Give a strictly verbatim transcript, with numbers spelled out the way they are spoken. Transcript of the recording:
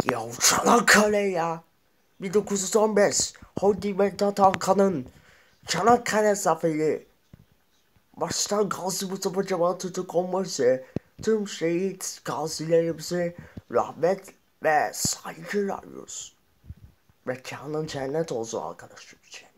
Ya Çanakkale ya. bin dokuz yüz on beş Hodi Vedat Hakan'ın Çanakkale Zaferi. Başta Gazi Mustafa Kemal Atatürk olması tüm şehit gazilerimize rahmet ve saygı veriyoruz. Mekanın cennet olsun arkadaşlar için.